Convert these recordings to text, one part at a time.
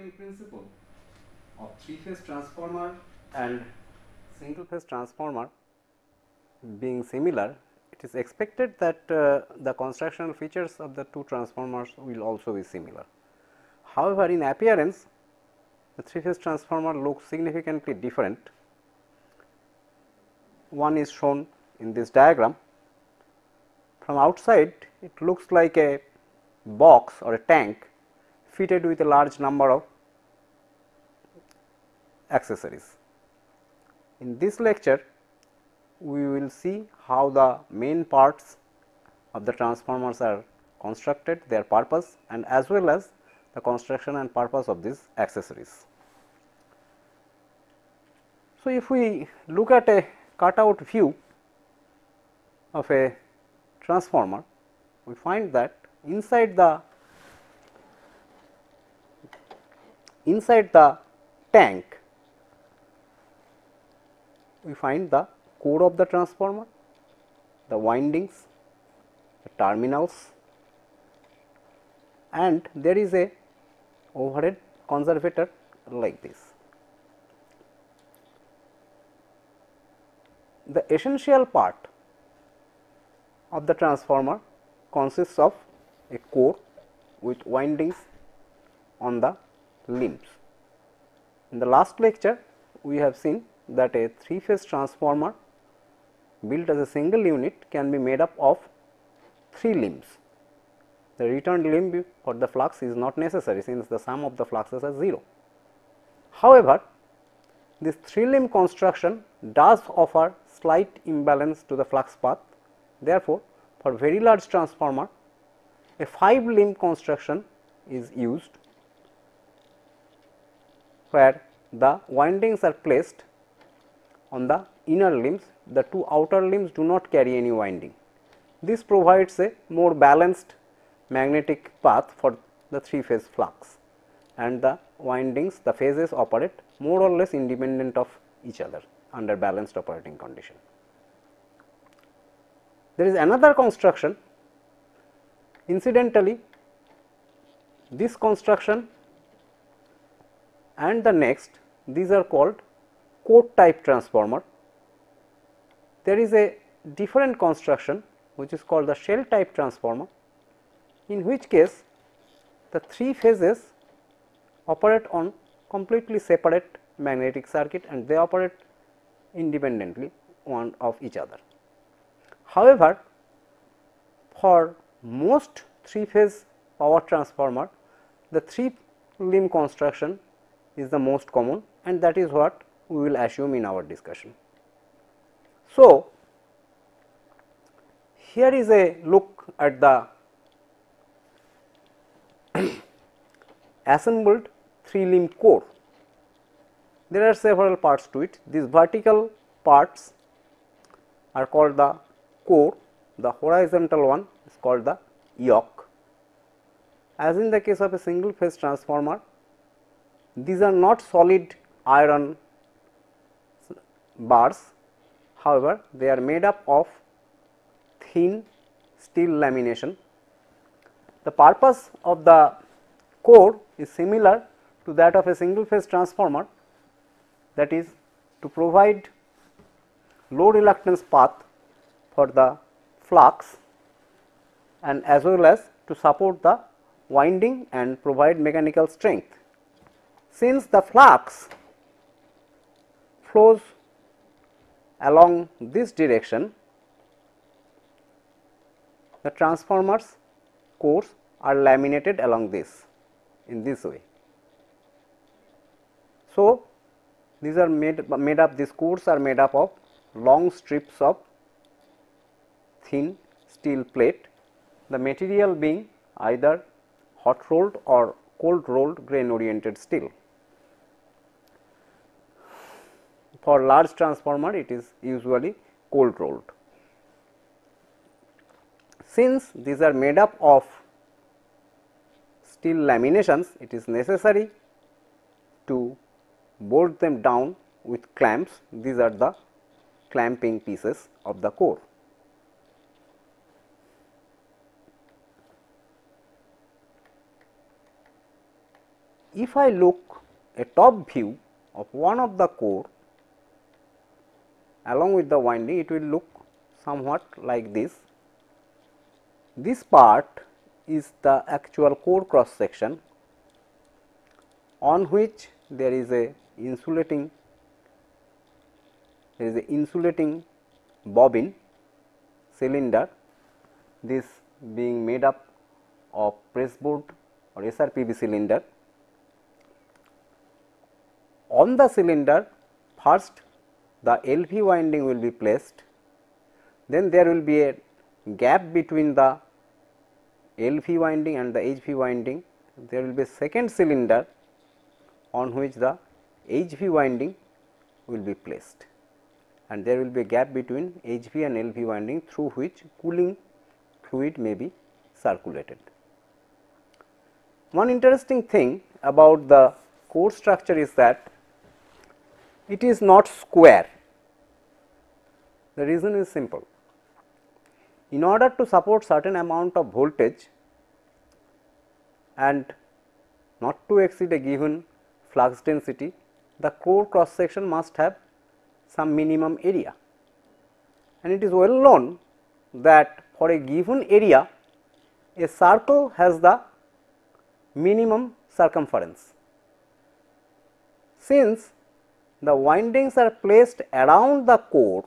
operating principle of three-phase transformer and single-phase transformer being similar, it is expected that the constructional features of the two transformers will also be similar. However, in appearance, the three-phase transformer looks significantly different. One is shown in this diagram. From outside, it looks like a box or a tank fitted with a large number of accessories. In this lecture, we will see how the main parts of the transformers are constructed, their purpose, and as well as the construction and purpose of these accessories. So, if we look at a cutout view of a transformer, we find that inside the tank, we find the core of the transformer, the windings, the terminals, and there is a overhead conservator like this. The essential part of the transformer consists of a core with windings on the limbs. In the last lecture, we have seen that a three-phase transformer built as a single unit can be made up of 3 limbs. The returned limb for the flux is not necessary, since the sum of the fluxes are 0. However, this 3-limb construction does offer slight imbalance to the flux path. Therefore, for very large transformer, a 5-limb construction is used, where the windings are placed on the inner limbs. The 2 outer limbs do not carry any winding. This provides a more balanced magnetic path for the 3-phase flux, and the windings, the phases operate more or less independent of each other under balanced operating condition. There is another construction. Incidentally, this construction and the next, these are called court type transformer. There is a different construction which is called the shell type transformer, in which case the 3 phases operate on completely separate magnetic circuit and they operate independently one of each other. However, for most 3-phase power transformer, the 3-limb construction is the most common, and that is what we will assume in our discussion. So, here is a look at the assembled 3-limb core. There are several parts to it. These vertical parts are called the core, the horizontal one is called the yoke. As in the case of a single phase transformer, these are not solid iron bars. However, they are made up of thin steel lamination. The purpose of the core is similar to that of a single phase transformer, that is to provide low reluctance path for the flux and as well as to support the winding and provide mechanical strength. Since the flux flows along this direction, the transformers cores are laminated along this in this way. So, these are made up, these cores are made up of long strips of thin steel plate, the material being either hot rolled or cold rolled grain oriented steel. For large transformer, it is usually cold rolled. Since these are made up of steel laminations, it is necessary to bolt them down with clamps. These are the clamping pieces of the core. if I look a top view of one of the core along with the winding, it will look somewhat like this. This part is the actual core cross section on which there is a insulating bobbin cylinder, this being made up of pressboard or SRPB cylinder. On the cylinder, first the LV winding will be placed, then there will be a gap between the LV winding and the HV winding. There will be a second cylinder on which the HV winding will be placed, and there will be a gap between HV and LV winding through which cooling fluid may be circulated. One interesting thing about the core structure is that it is not square. The reason is simple. In order to support certain amount of voltage and not to exceed a given flux density, the core cross section must have some minimum area, and it is well known that for a given area a circle has the minimum circumference. Since the windings are placed around the core,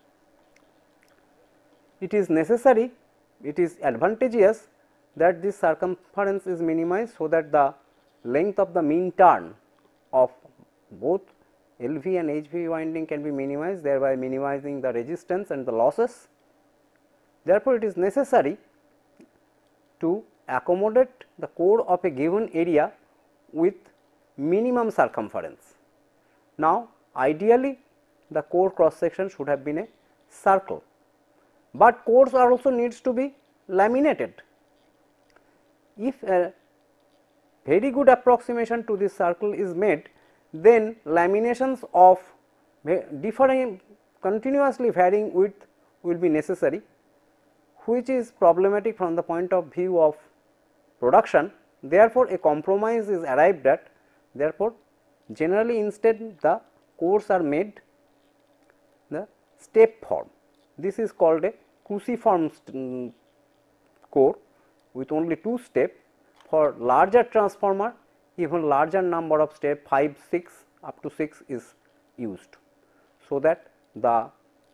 it is necessary, it is advantageous that this circumference is minimized, so that the length of the mean turn of both LV and HV winding can be minimized, thereby minimizing the resistance and the losses. Therefore, it is necessary to accommodate the core of a given area with minimum circumference. Now, ideally the core cross section should have been a circle, but cores also needs to be laminated. If a very good approximation to this circle is made, then laminations of differing continuously varying width will be necessary, which is problematic from the point of view of production. Therefore, a compromise is arrived at. Therefore, generally instead the cores are made the step form. This is called a cruciform core with only 2 steps. For larger transformer, even larger number of step 5, 6 up to 6 is used, so that the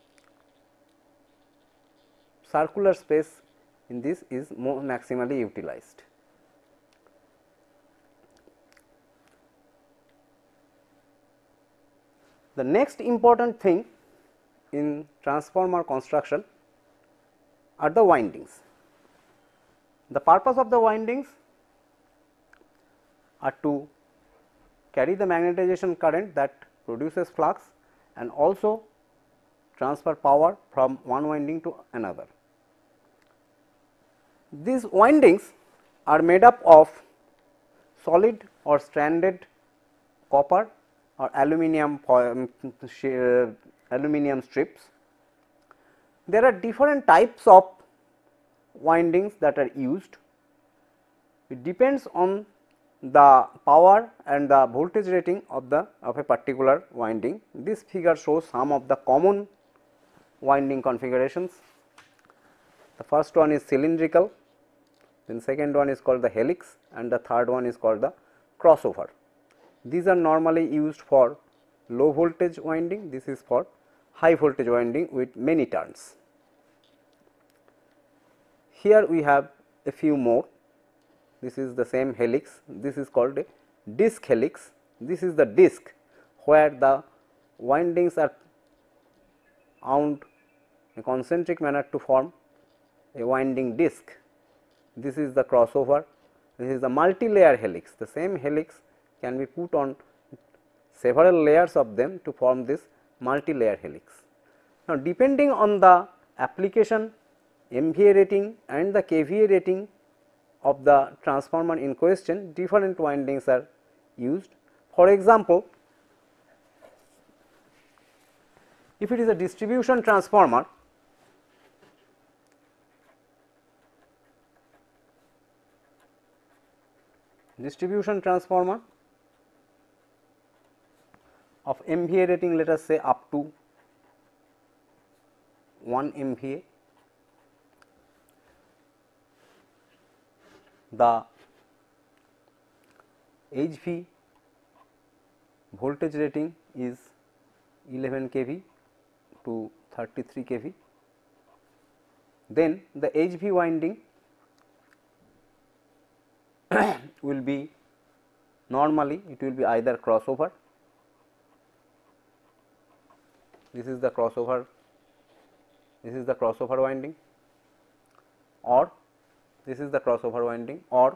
circular space in this is more maximally utilized. The next important thing in transformer construction are the windings. The purpose of the windings are to carry the magnetization current that produces flux and also transfer power from one winding to another. These windings are made up of solid or stranded copper or aluminum strips. There are different types of windings that are used. It depends on the power and the voltage rating of a particular winding. This figure shows some of the common winding configurations. The first one is cylindrical, then second one is called the helix, and the third one is called the crossover. These are normally used for low voltage winding. This is for high voltage winding with many turns. Here we have a few more. This is the same helix. This is called a disc helix. This is the disc where the windings are wound in a concentric manner to form a winding disc. This is the crossover. This is the multi-layer helix. The same helix can be put on several layers of them to form this multi-layer helix. Now, depending on the application, MVA rating and the KVA rating of the transformer in question, different windings are used. For example, if it is a distribution transformer, of MVA rating, let us say up to 1 MVA, the HV voltage rating is 11 kV to 33 kV. Then the HV winding will be normally it will be either crossover, this is the crossover winding, or this is the crossover winding, or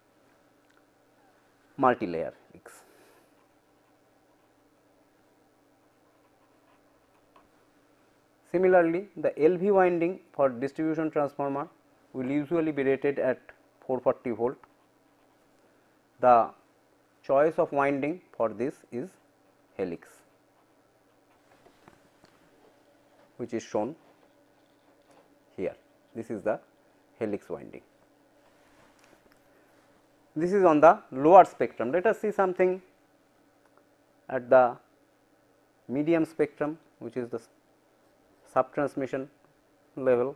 multi-layer helix. Similarly, the LV winding for distribution transformer will usually be rated at 440 volt. The choice of winding for this is helix, which is shown here. This is the helix winding. This is on the lower spectrum. Let us see something at the medium spectrum, which is the subtransmission level.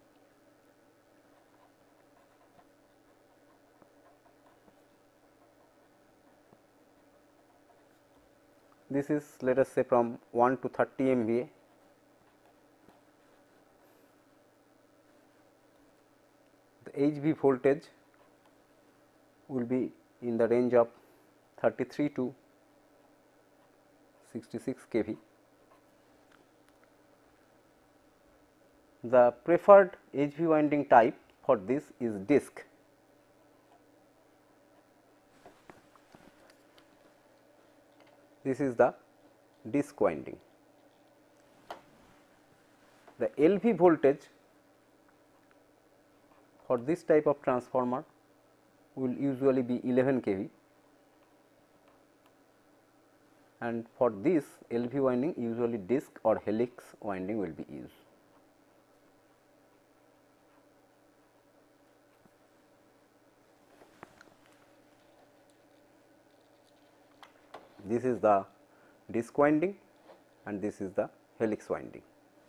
This is, let us say, from 1 to 30 MVA. The HV voltage will be in the range of 33 to 66 kV. The preferred HV winding type for this is disc. This is the disc winding. The LV voltage for this type of transformer will usually be 11 kV, and for this LV winding usually disc or helix winding will be used. This is the disc winding and this is the helix winding.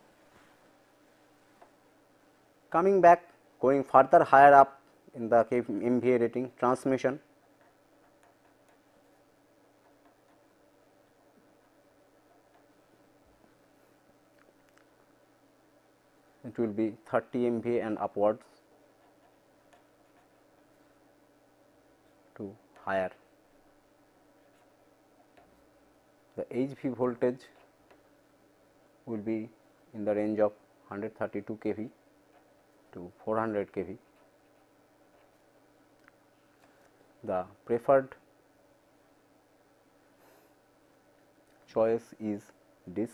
Coming back, going further higher up in the MVA rating, transmission. It will be 30 MVA and upwards to higher. The HV voltage will be in the range of 132 kV to 400 kV. The preferred choice is disc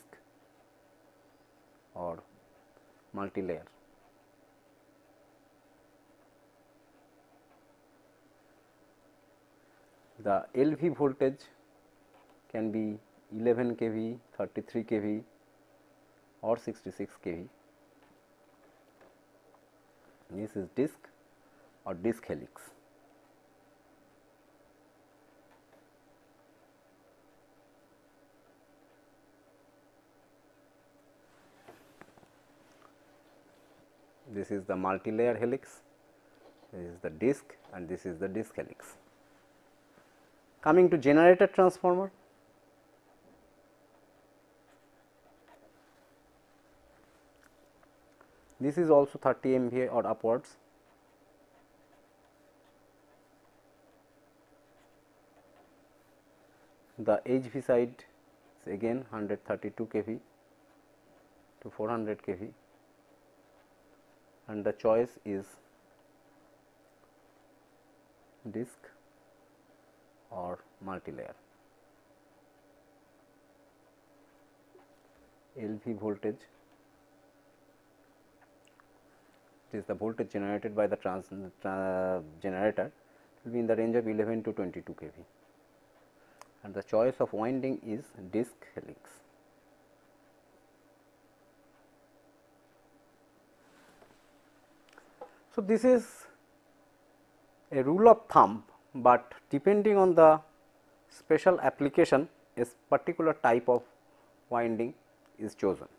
or multi-layer. The LV voltage can be 11 kV, 33 kV or 66 kV. This is disc or disc helix. This is the multi-layer helix, this is the disc and this is the disc helix. Coming to generator transformer. This is also 30 MVA or upwards. The HV side is again 132 kV to 400 kV, and the choice is disc or multi-layer. LV voltage, it is the voltage generated by the generator, will be in the range of 11 to 22 kV, and the choice of winding is disc helix. So, this is a rule of thumb, but depending on the special application a particular type of winding is chosen.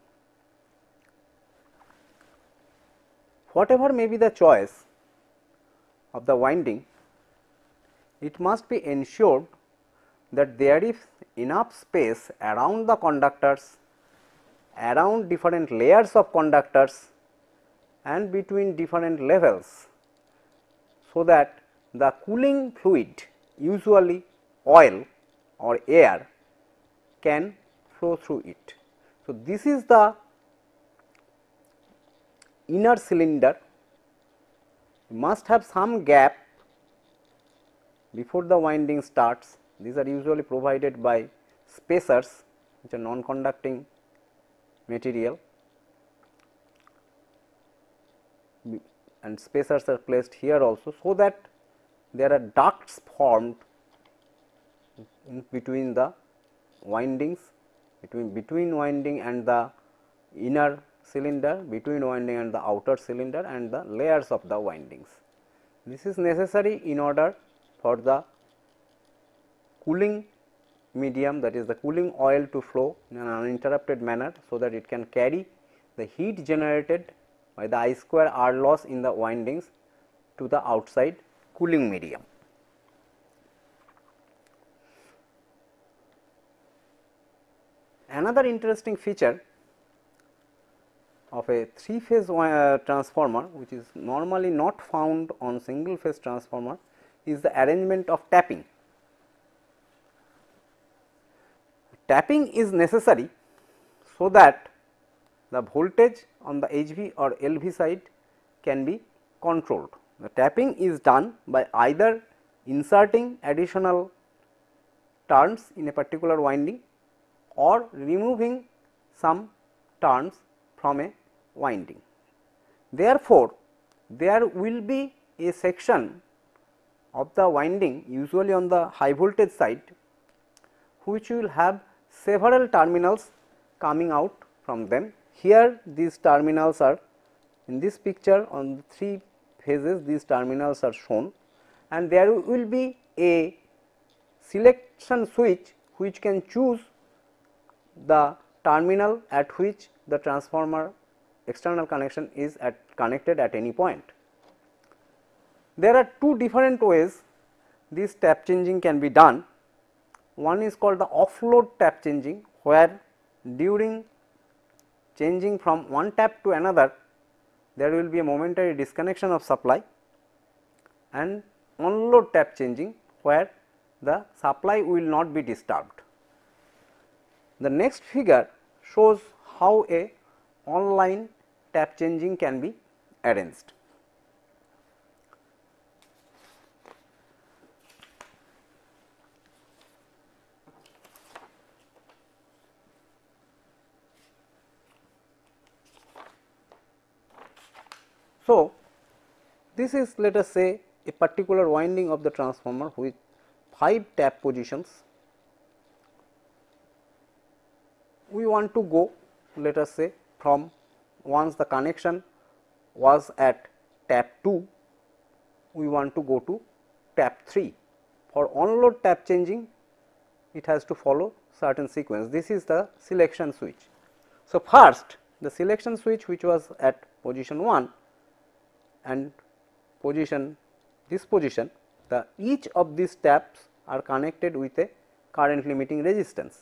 Whatever may be the choice of the winding, it must be ensured that there is enough space around the conductors, around different layers of conductors and between different levels, so that the cooling fluid, usually oil or air, can flow through it. So, this is the inner cylinder. You must have some gap before the winding starts. These are usually provided by spacers, which are non-conducting material, and spacers are placed here also, so that there are ducts formed in between the windings, between winding and the inner cylinder, between winding and the outer cylinder and the layers of the windings. This is necessary in order for the cooling medium, that is the cooling oil, to flow in an uninterrupted manner, so that it can carry the heat generated by the I square R loss in the windings to the outside cooling medium. Another interesting feature of a 3-phase transformer, which is normally not found on single phase transformer, is the arrangement of tapping. Tapping is necessary so that the voltage on the HV or LV side can be controlled. The tapping is done by either inserting additional turns in a particular winding or removing some turns from a winding. Therefore, there will be a section of the winding, usually on the high voltage side, which will have several terminals coming out from them. Here these terminals are in this picture, on the 3 phases these terminals are shown, and there will be a selection switch which can choose the terminal at which the transformer external connection is connected at any point. There are 2 different ways this tap changing can be done. One is called the offload tap changing, where during changing from one tap to another there will be a momentary disconnection of supply, and on-load tap changing, where the supply will not be disturbed. The next figure shows how a online tap changing can be arranged. So, this is, let us say, a particular winding of the transformer with 5 tap positions. We want to go, let us say, from once the connection was at tap 2, we want to go to tap 3. For on-load tap changing, it has to follow certain sequence. This is the selection switch. So, first the selection switch, which was at position 1 and this position, each of these taps are connected with a current limiting resistance.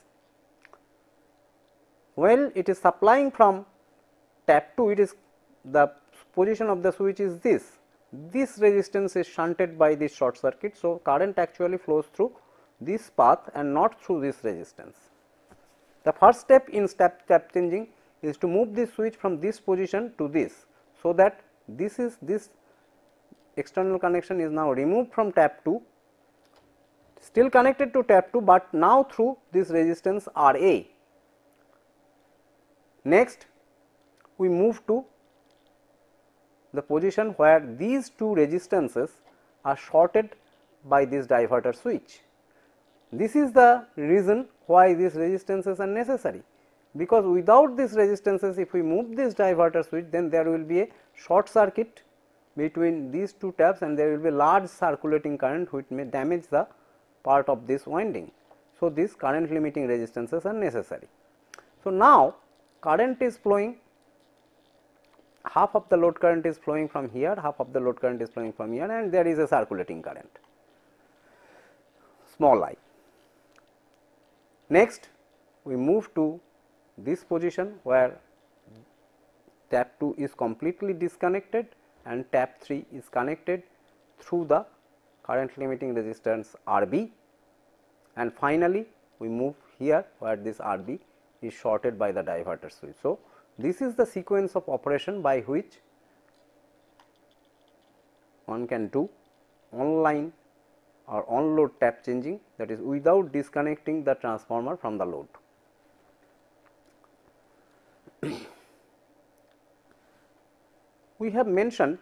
While it is supplying from tap 2, it is the position of the switch is this. This resistance is shunted by this short circuit. So, current actually flows through this path and not through this resistance. The first step in tap changing is to move this switch from this position to this, so that this external connection is now removed from tap 2, still connected to tap 2, but now through this resistance R A. Next, we move to the position where these 2 resistances are shorted by this diverter switch. This is the reason why these resistances are necessary, because without these resistances, if we move this diverter switch, then there will be a short circuit between these 2 taps and there will be large circulating current which may damage the part of this winding. So, these current limiting resistances are necessary. So, now current is flowing, half of the load current is flowing from here, half of the load current is flowing from here, and there is a circulating current, small I. Next, we move to this position where tap 2 is completely disconnected and tap 3 is connected through the current limiting resistance RB, and finally, we move here where this RB is shorted by the diverter switch. So, this is the sequence of operation by which one can do online or on load tap changing, that is without disconnecting the transformer from the load. We have mentioned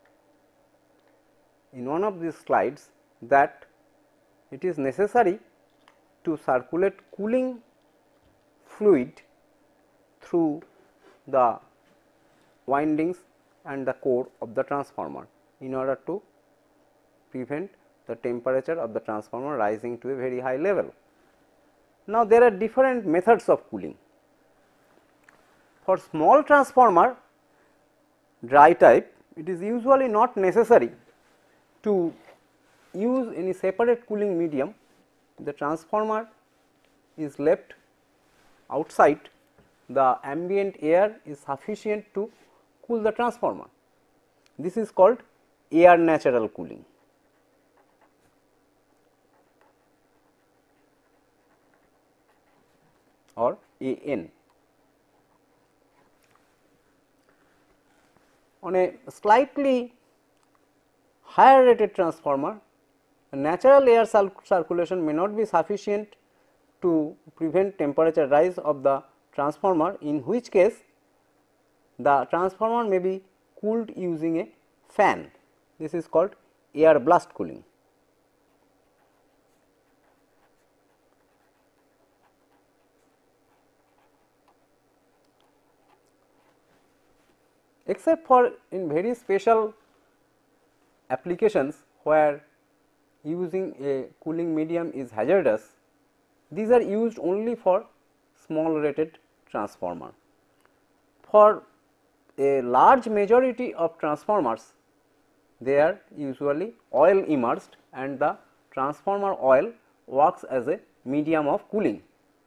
in one of these slides that it is necessary to circulate cooling fluid through the windings and the core of the transformer in order to prevent the temperature of the transformer rising to a very high level. Now, there are different methods of cooling. For small transformer dry type, it is usually not necessary to use any separate cooling medium. The transformer is left outside, the ambient air is sufficient to cool the transformer. This is called air natural cooling. Or AN. On a slightly higher rated transformer, natural air circulation may not be sufficient to prevent temperature rise of the transformer, in which case the transformer may be cooled using a fan. This is called air blast cooling. Except for in very special applications where using a cooling medium is hazardous, these are used only for small rated transformer. For a large majority of transformers, they are usually oil immersed and the transformer oil works as a medium of cooling.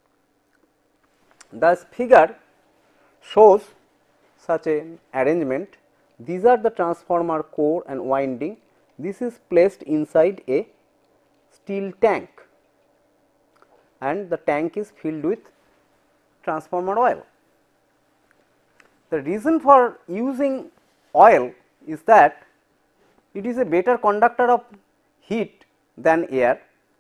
This figure shows such an arrangement. These are the transformer core and winding. This is placed inside a steel tank and the tank is filled with transformer oil. The reason for using oil is that it is a better conductor of heat than air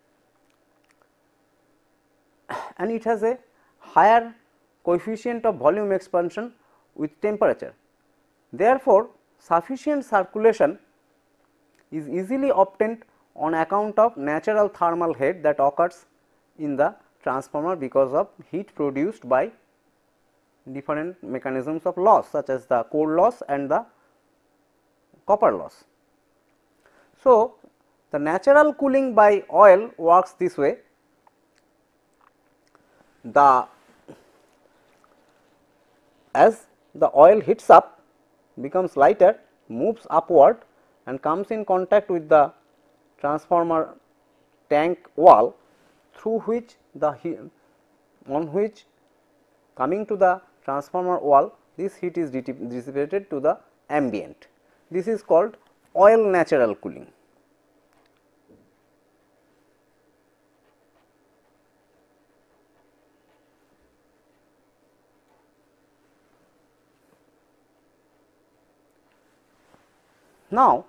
and it has a higher coefficient of volume expansion with temperature. Therefore, sufficient circulation is easily obtained on account of natural thermal head that occurs in the transformer because of heat produced by different mechanisms of loss such as the core loss and the copper loss. So, the natural cooling by oil works this way. As the oil heats up, becomes lighter, moves upward and comes in contact with the transformer tank wall, through which coming to the transformer wall, this heat is dissipated to the ambient. This is called oil natural cooling. Now,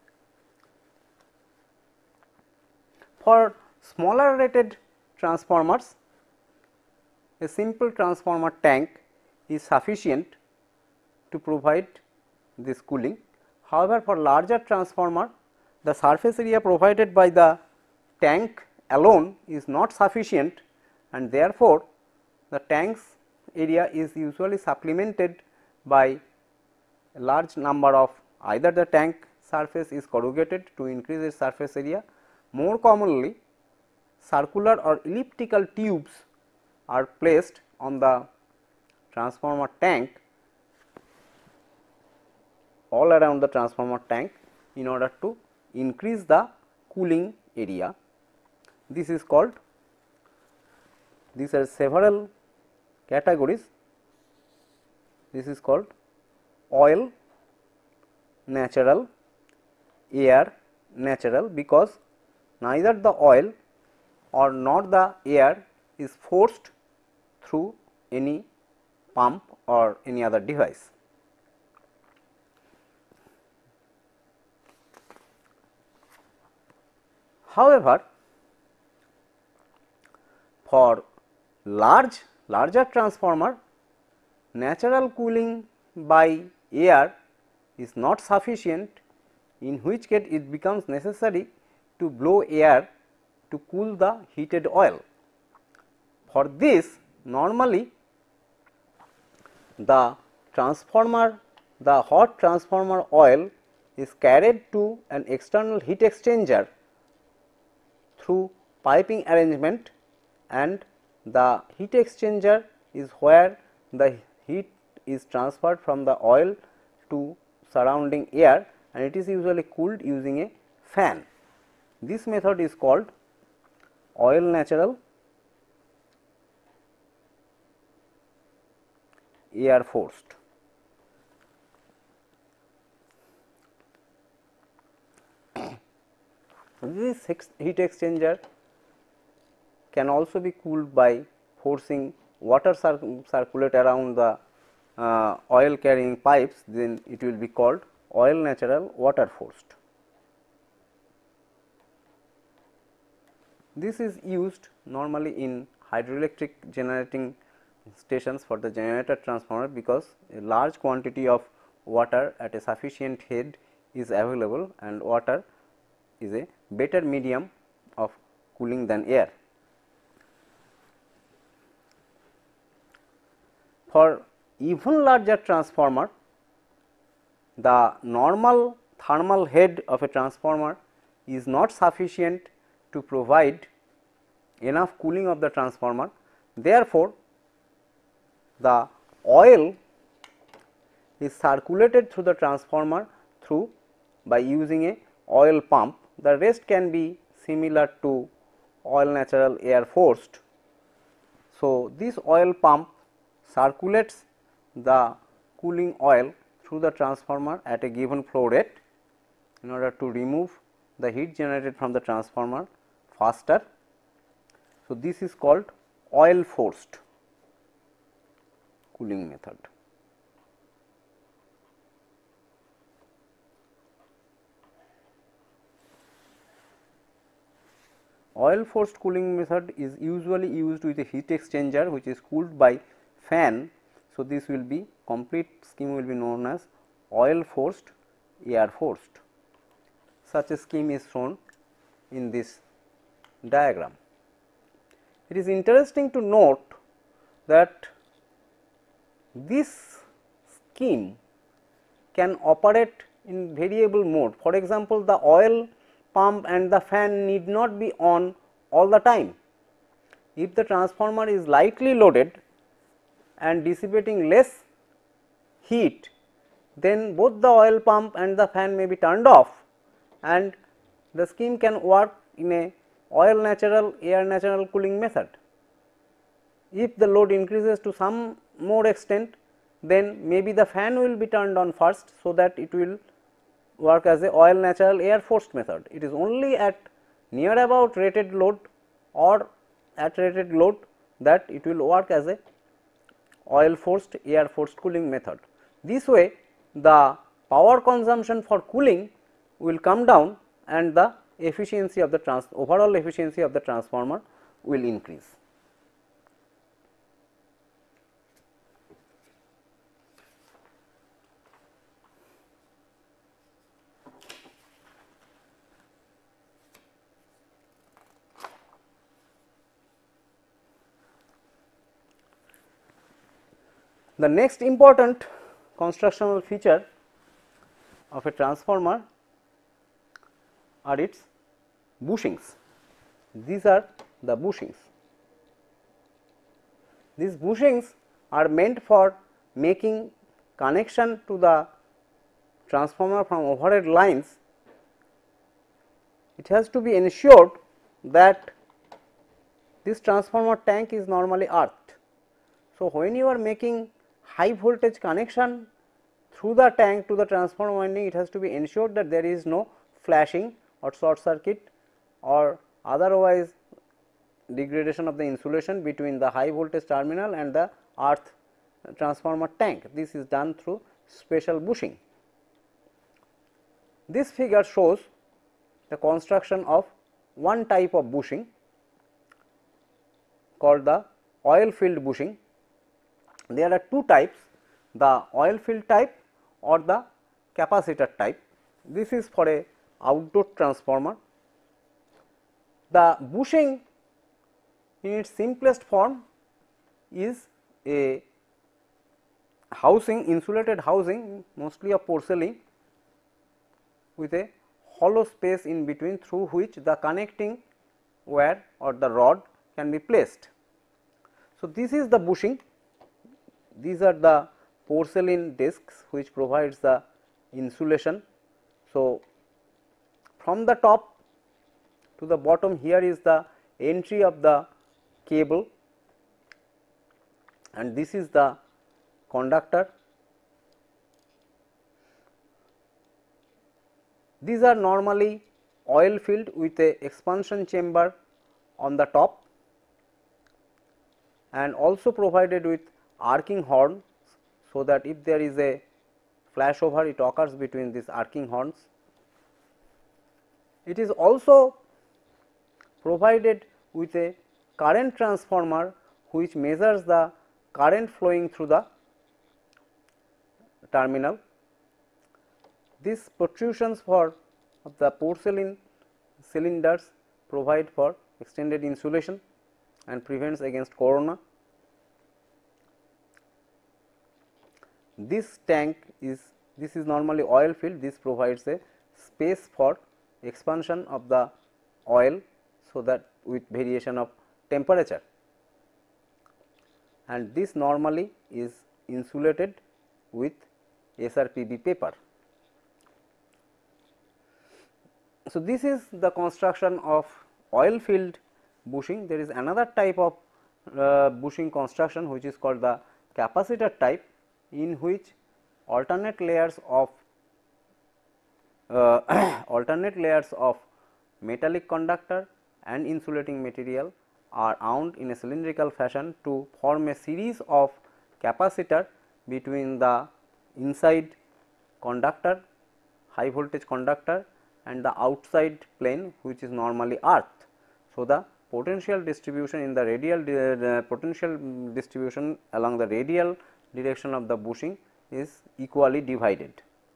for smaller rated transformers, a simple transformer tank is sufficient to provide this cooling. However, for larger transformer, the surface area provided by the tank alone is not sufficient and therefore, the tank's area is usually supplemented by a large number of, either the tank surface is corrugated to increase its surface area. More commonly, circular or elliptical tubes are placed on the transformer tank, all around the transformer tank, in order to increase the cooling area. This is called, these are several categories. This is called oil, natural, air, natural, because neither the oil or nor the air is forced through any pump or any other device. However, for larger transformer, natural cooling by air is not sufficient, in which case it becomes necessary to blow air to cool the heated oil. For this, normally the hot transformer oil is carried to an external heat exchanger through piping arrangement, and the heat exchanger is where the heat is transferred from the oil to surrounding air, and it is usually cooled using a fan. This method is called oil natural, air forced. This heat exchanger can also be cooled by forcing water circulate around the oil carrying pipes, then it will be called oil natural, water forced. This is used normally in hydroelectric generating stations for the generator transformer, because a large quantity of water at a sufficient head is available, and water is a better medium of cooling than air. For even larger transformer, the normal thermal head of a transformer is not sufficient to provide enough cooling of the transformer. Therefore, the oil is circulated through the transformer by using a oil pump. The rest can be similar to oil natural, air forced. So, this oil pump circulates the cooling oil through the transformer at a given flow rate in order to remove the heat generated from the transformer faster. So, this is called oil forced cooling method. Oil forced cooling method is usually used with a heat exchanger which is cooled by fan. So, this will be complete scheme will be known as oil forced, air forced. Such a scheme is shown in this diagram. It is interesting to note that this scheme can operate in variable mode. For example, the oil pump and the fan need not be on all the time. If the transformer is lightly loaded and dissipating less heat, then both the oil pump and the fan may be turned off, and the scheme can work in a oil natural, air natural cooling method. If the load increases to some more extent, then maybe the fan will be turned on first, so that it will work as a oil natural, air forced method. It is only at near about rated load or at rated load that it will work as a oil forced, air forced cooling method. This way the power consumption for cooling will come down and the efficiency of the overall efficiency of the transformer will increase. The next important constructional feature of a transformer are its bushings. These are the bushings. These bushings are meant for making connection to the transformer from overhead lines. It has to be ensured that this transformer tank is normally earthed. So, when you are making high voltage connection through the tank to the transformer winding, it has to be ensured that there is no flashing or short circuit or otherwise degradation of the insulation between the high voltage terminal and the earth transformer tank. This is done through special bushing. This figure shows the construction of one type of bushing called the oil filled bushing. There are two types, the oil filled type or the capacitor type. This is for a outdoor transformer. The bushing in its simplest form is a housing, insulated housing, mostly of porcelain, with a hollow space in between through which the connecting wire or the rod can be placed. So, this is the bushing. These are the porcelain discs which provides the insulation. So, from the top to the bottom, here is the entry of the cable and this is the conductor. These are normally oil filled with a expansion chamber on the top and also provided with arcing horns, so that if there is a flashover, it occurs between these arcing horns. It is also provided with a current transformer which measures the current flowing through the terminal. These protrusions for of the porcelain cylinders provide for extended insulation and prevents against corona. This tank is normally oil filled. This provides a space for expansion of the oil, so that with variation of temperature, and this normally is insulated with SRPB paper. So, this is the construction of oil filled bushing. There is another type of bushing construction which is called the capacitor type, in which alternate layers of metallic conductor and insulating material are wound in a cylindrical fashion to form a series of capacitor between the inside conductor, high voltage conductor, and the outside plane, which is normally earth. So, the potential distribution in the radial potential distribution along the radial direction of the bushing is equally divided.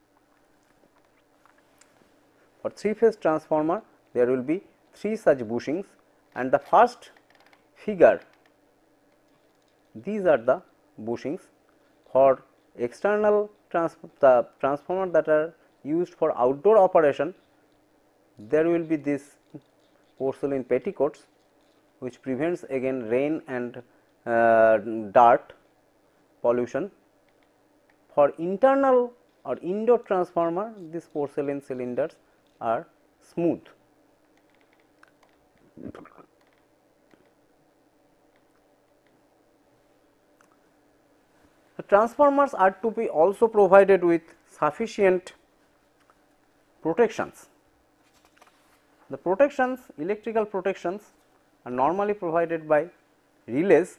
For 3-phase transformer, there will be 3 such bushings, and the first figure, these are the bushings. For external the transformer that are used for outdoor operation, there will be this porcelain petticoats which prevents again rain and dirt pollution. For internal or indoor transformer, these porcelain cylinders are smooth. The transformers are to be also provided with sufficient protections. The protections, electrical protections, are normally provided by relays.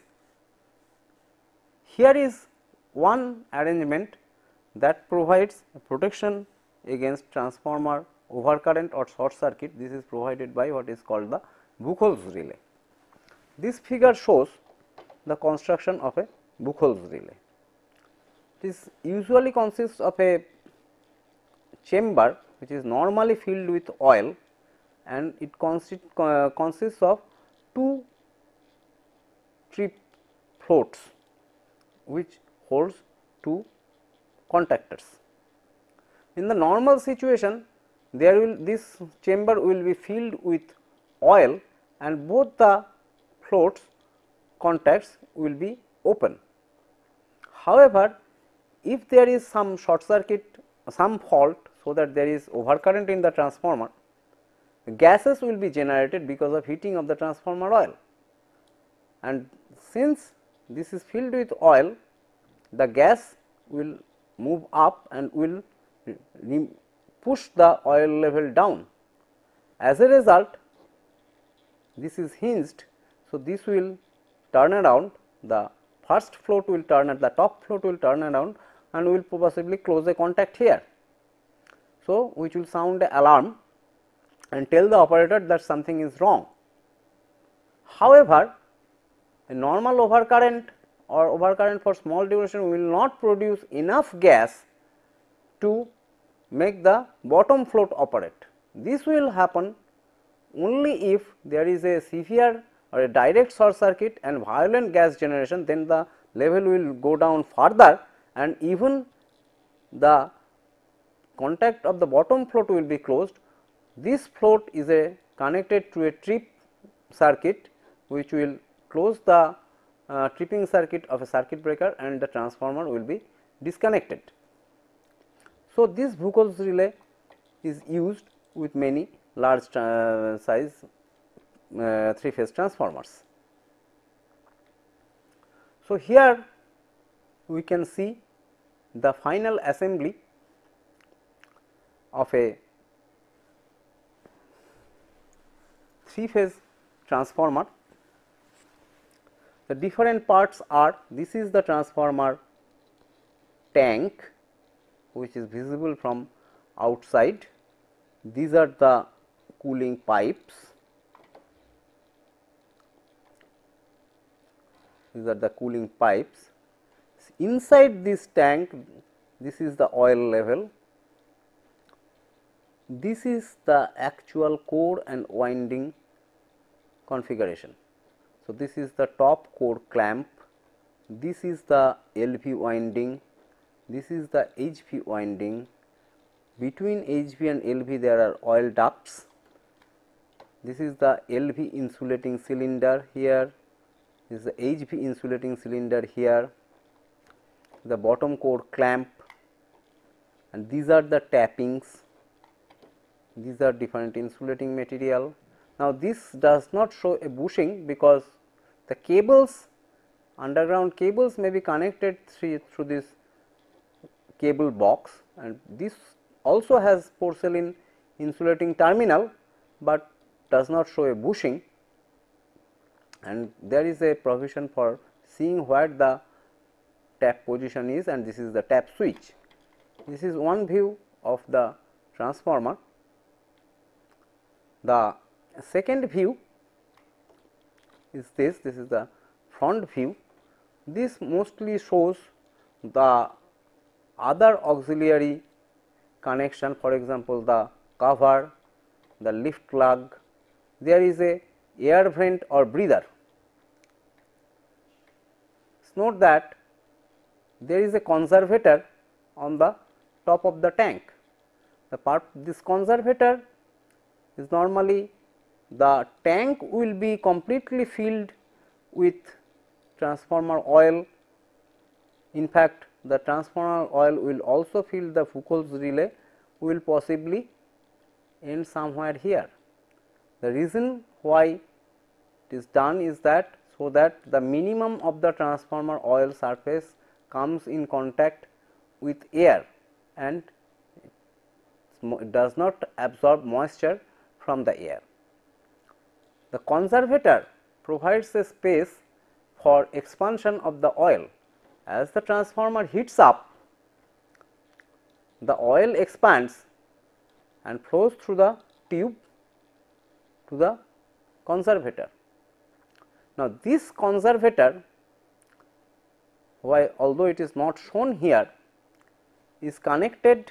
Here is one arrangement that provides protection against transformer overcurrent or short circuit. This is provided by what is called the Buchholz relay. This figure shows the construction of a Buchholz relay. This usually consists of a chamber which is normally filled with oil, and it consists of 2 trip floats which holds 2 contactors. In the normal situation, this chamber will be filled with oil, and both the floats contacts will be open. However, if there is some short circuit, some fault, so that there is overcurrent in the transformer, gases will be generated because of heating of the transformer oil, and since this is filled with oil, the gas will move up and will push the oil level down. As a result, this is hinged, so this will turn around, the first float will turn at the top float will turn around and will possibly close a contact here. So, which will sound an alarm and tell the operator that something is wrong. However, a normal overcurrent or overcurrent for small duration will not produce enough gas to make the bottom float operate. This will happen only if there is a severe or a direct short circuit and violent gas generation, then the level will go down further and even the contact of the bottom float will be closed. This float is connected to a trip circuit which will close the tripping circuit of a circuit breaker and the transformer will be disconnected. So, this Buchholz relay is used with many large size 3-phase transformers. So, here we can see the final assembly of a 3-phase transformer. The different parts are, this is the transformer tank which is visible from outside, these are the cooling pipes, these are the cooling pipes. Inside this tank, this is the oil level, this is the actual core and winding configuration. So, this is the top core clamp, this is the LV winding, this is the HV winding, between HV and LV there are oil ducts, this is the LV insulating cylinder here, this is the HV insulating cylinder here, the bottom core clamp, and these are the tappings, these are different insulating material. Now, this does not show a bushing because the cables, underground cables may be connected through this cable box, and this also has porcelain insulating terminal, but does not show a bushing, and there is a provision for seeing where the tap position is, and this is the tap switch. This is one view of the transformer. The second view is this is the front view. This mostly shows the other auxiliary connection, for example, the cover, the lift lug, there is a air vent or breather. Note that there is a conservator on the top of the tank. This conservator is normally, the tank will be completely filled with transformer oil. In fact, the transformer oil will also fill the Buchholz relay, will possibly end somewhere here. The reason why it is done is that, so that the minimum of the transformer oil surface comes in contact with air and it does not absorb moisture from the air. The conservator provides a space for expansion of the oil. As the transformer heats up, the oil expands and flows through the tube to the conservator. Now, this conservator, why although it is not shown here, is connected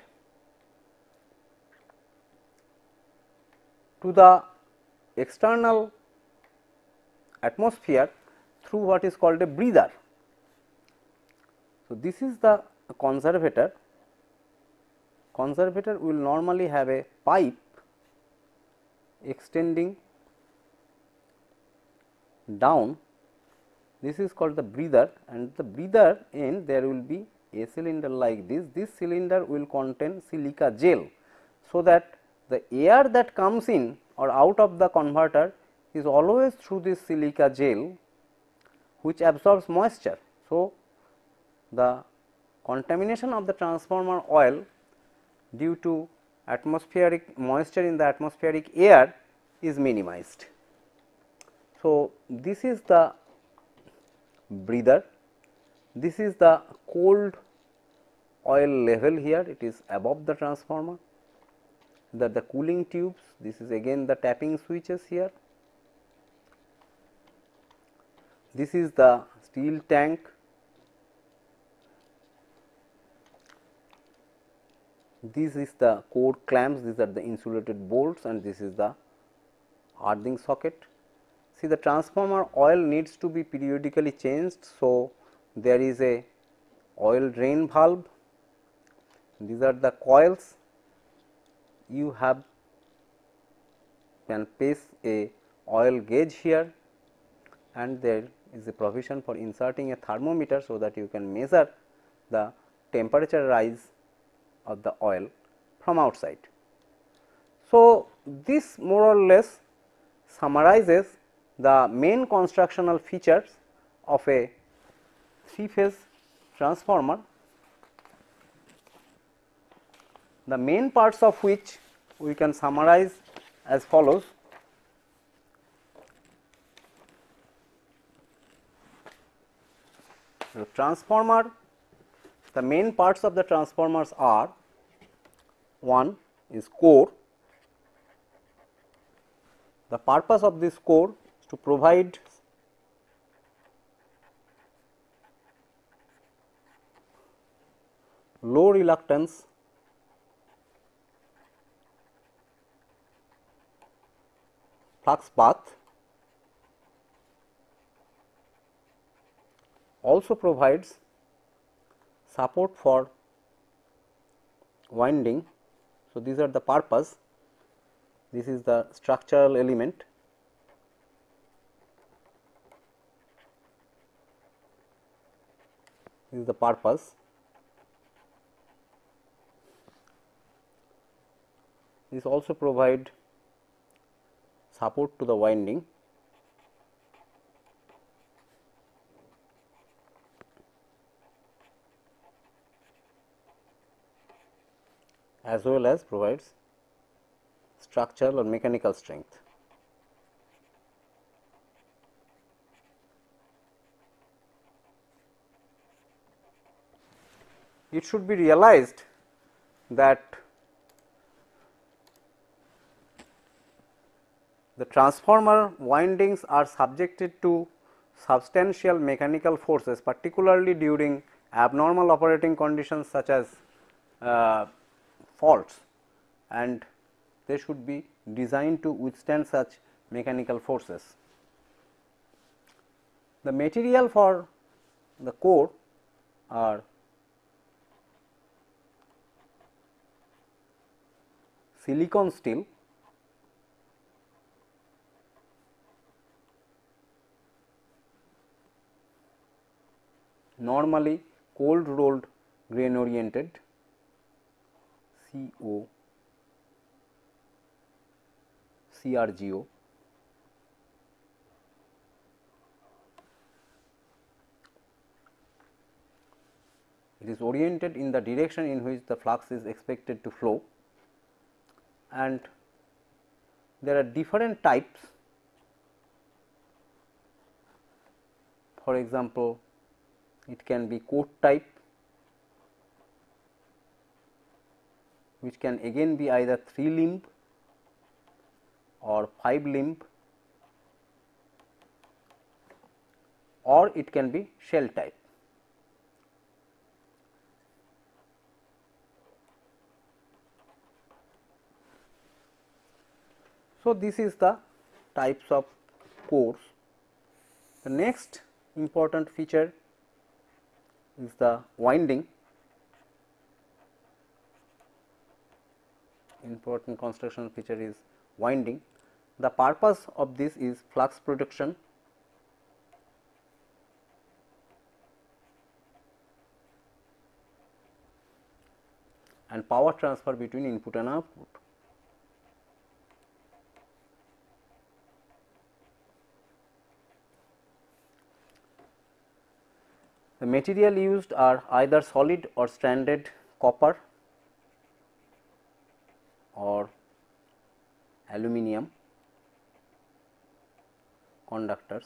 to the external atmosphere through what is called a breather. So, this is the conservator. Conservator will normally have a pipe extending down, this is called the breather, and the breather end there will be a cylinder like this. This cylinder will contain silica gel, so that the air that comes in or out of the converter is always through this silica gel, which absorbs moisture. So, the contamination of the transformer oil due to atmospheric moisture in the atmospheric air is minimized. So, this is the breather, this is the cold oil level here, it is above the transformer, the cooling tubes, this is again the tapping switches here, this is the steel tank, this is the core clamps, these are the insulated bolts, and this is the earthing socket. See, the transformer oil needs to be periodically changed. So, there is a oil drain valve, these are the coils, you have can place a oil gauge here, and there is a provision for inserting a thermometer, so that you can measure the temperature rise of the oil from outside. So, this more or less summarizes the main constructional features of a 3-phase transformer, the main parts of which we can summarize as follows. The transformer, the main parts of the transformers are: one is core. The purpose of this core is to provide low reluctance flux path, also provides support for winding. So, these are the purpose, this is the structural element. This is the purpose. This also provide support to the winding. As well as provides structural or mechanical strength. It should be realized that the transformer windings are subjected to substantial mechanical forces, particularly during abnormal operating conditions such as faults, and they should be designed to withstand such mechanical forces. The material for the core are silicon steel, normally cold rolled grain oriented CRGO. It is oriented in the direction in which the flux is expected to flow, and there are different types. For example, it can be coat type, which can again be either 3 limb or 5 limb, or it can be shell type. So, this is the types of cores. The next important feature is the winding. Important construction feature is winding. The purpose of this is flux protection. and power transfer between input and output. The material used are either solid or stranded copper or aluminum conductors,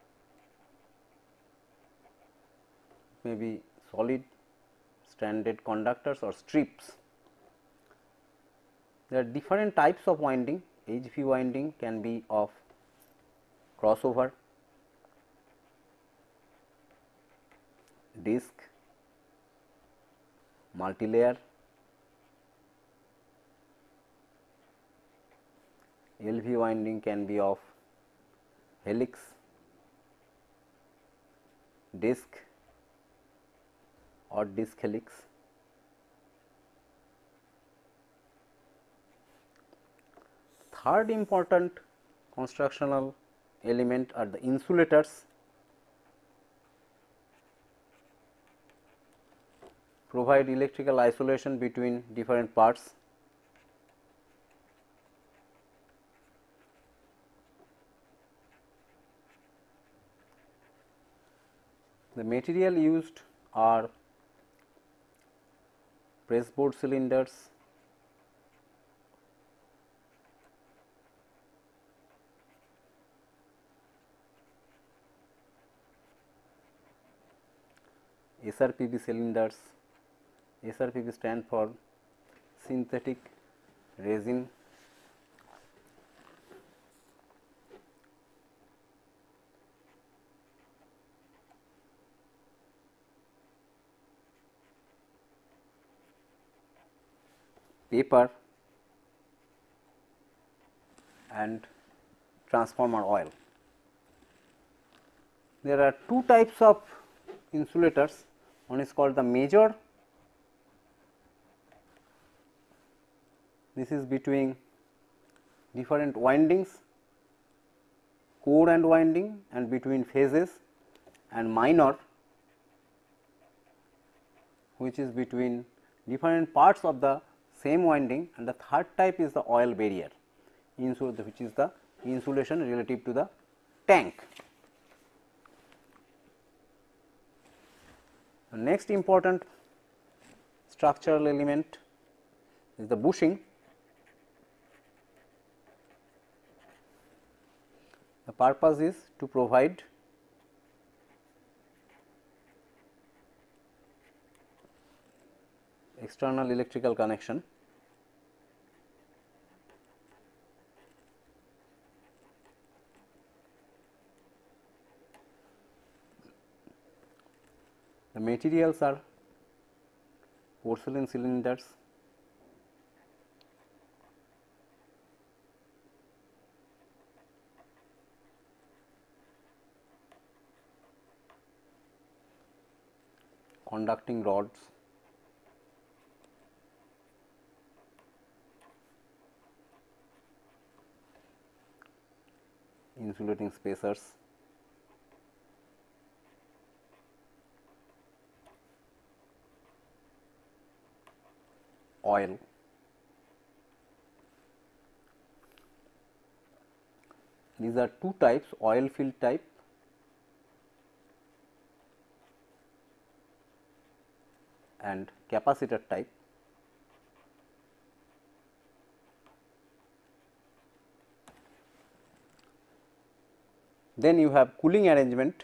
maybe solid stranded conductors or strips. There are different types of winding. HV winding can be of crossover, disc, multilayer, LV winding can be of helix, disc or disc helix. Third important constructional element are the insulators. Provide electrical isolation between different parts. The material used are pressboard cylinders, SRPB cylinders. SRPB stand for synthetic resin paper and transformer oil. There are two types of insulators. One is called the major. This is between different windings, core and winding, and between phases, and minor, which is between different parts of the same winding, and the third type is the oil barrier, which is the insulation relative to the tank. The next important structural element is the bushing. The purpose is to provide external electrical connection. The materials are porcelain cylinders, conducting rods, insulating spacers, oil. These are two types, oil filled type and capacitor type. Then you have cooling arrangement.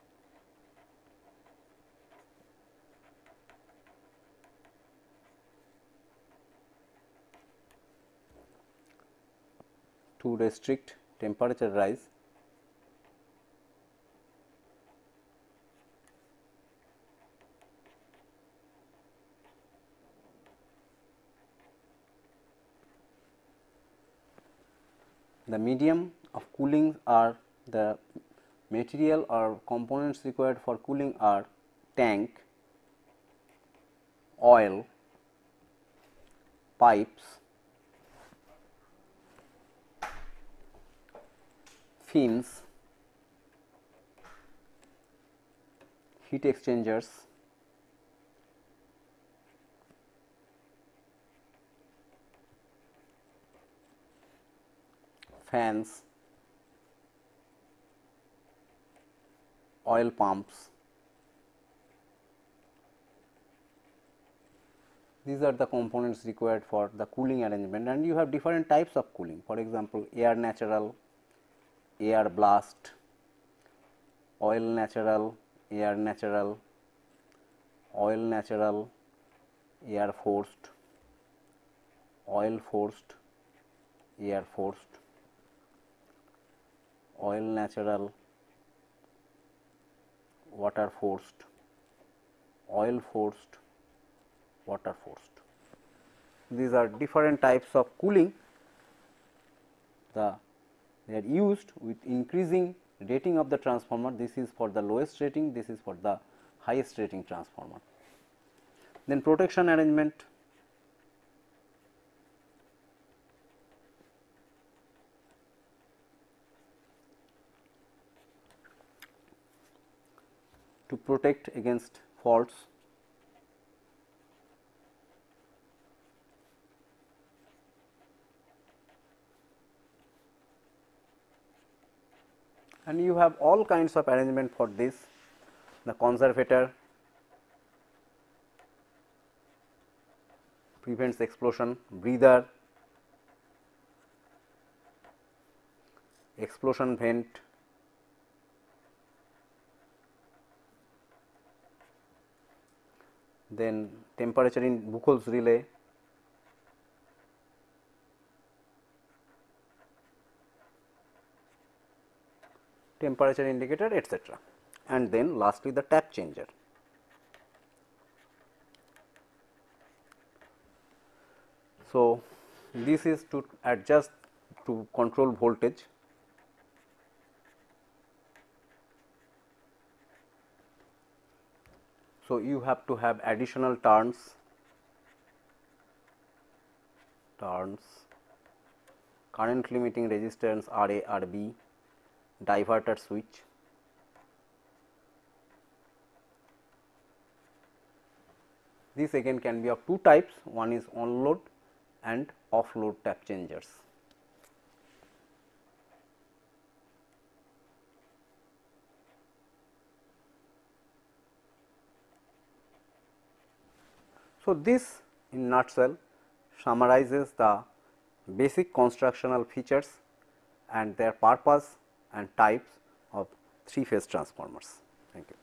To restrict temperature rise. The medium of cooling are the material or components required for cooling are tank, oil, pipes, fins, heat exchangers, fans, oil pumps. These are the components required for the cooling arrangement, and you have different types of cooling. For example, air natural, air blast, oil natural, air natural, oil natural, air forced, oil forced, air forced, oil natural, water forced, oil forced, water forced. These are different types of cooling. They are used with increasing rating of the transformer. This is for the lowest rating, this is for the highest rating transformer. Then protection arrangement. To protect against faults. And you have all kinds of arrangement for this. The conservator prevents explosion, breather, explosion vent, then temperature in Buchholz relay, temperature indicator, etc. And then lastly the tap changer. So, this is to adjust to control voltage. So, you have to have additional turns, current limiting resistance RA, RB, diverter switch, this again can be of two types, one is on load and off load tap changers. So, this in nutshell summarizes the basic constructional features and their purpose and types of 3-phase transformers. Thank you.